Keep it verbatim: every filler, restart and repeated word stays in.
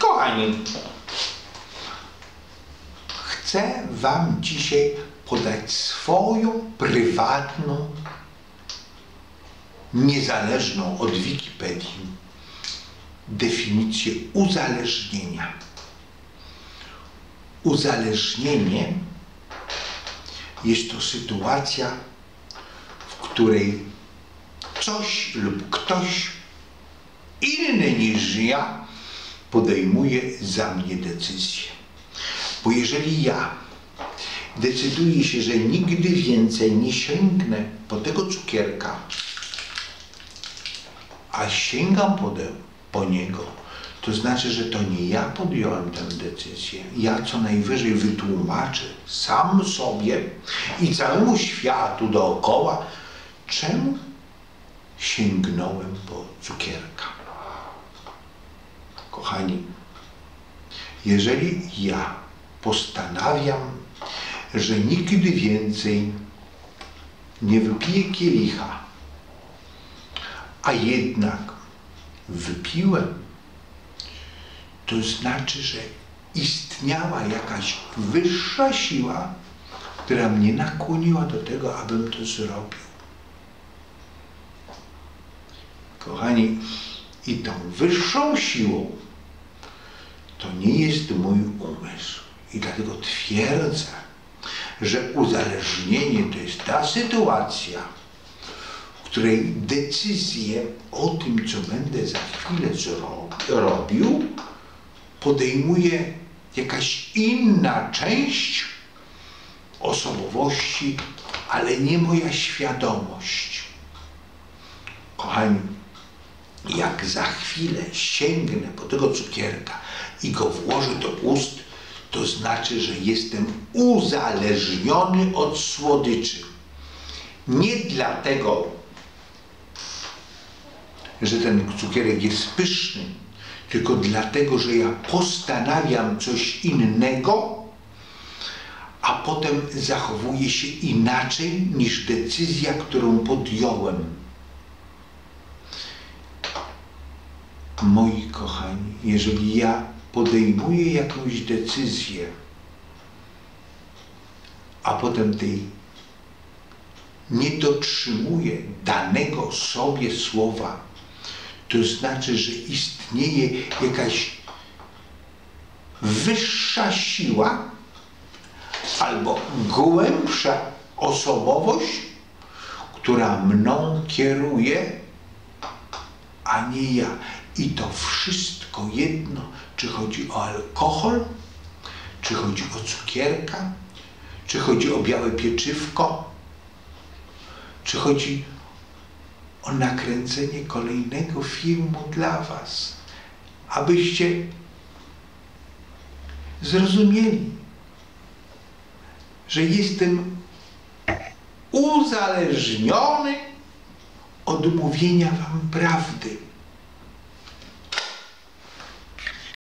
Kochani, chcę wam dzisiaj podać swoją prywatną, niezależną od Wikipedii definicję uzależnienia. Uzależnienie jest to sytuacja, w której coś lub ktoś inny niż ja podejmuje za mnie decyzję. Bo jeżeli ja decyduję się, że nigdy więcej nie sięgnę po tego cukierka, a sięgam po, de, po niego, to znaczy, że to nie ja podjąłem tę decyzję. Ja co najwyżej wytłumaczę sam sobie i całemu światu dookoła, czemu sięgnąłem po cukierka. Kochani, jeżeli ja postanawiam, że nigdy więcej nie wypiję kielicha, a jednak wypiłem, to znaczy, że istniała jakaś wyższa siła, która mnie nakłoniła do tego, abym to zrobił. Kochani, i tą wyższą siłą to nie jest mój umysł. I dlatego twierdzę, że uzależnienie to jest ta sytuacja, w której decyzję o tym, co będę za chwilę robił, podejmuje jakaś inna część osobowości, ale nie moja świadomość. Kochani, jak za chwilę sięgnę po tego cukierka i go włożę do ust, to znaczy, że jestem uzależniony od słodyczy. Nie dlatego, że ten cukierek jest pyszny, tylko dlatego, że ja postanawiam coś innego, a potem zachowuję się inaczej niż decyzja, którą podjąłem. Moi kochani, jeżeli ja podejmuję jakąś decyzję, a potem tej nie dotrzymuję danego sobie słowa, to znaczy, że istnieje jakaś wyższa siła albo głębsza osobowość, która mną kieruje, a nie ja. I to wszystko jedno, czy chodzi o alkohol, czy chodzi o cukierka, czy chodzi o białe pieczywko, czy chodzi o nakręcenie kolejnego filmu dla was, abyście zrozumieli, że jestem uzależniony od mówienia wam prawdy.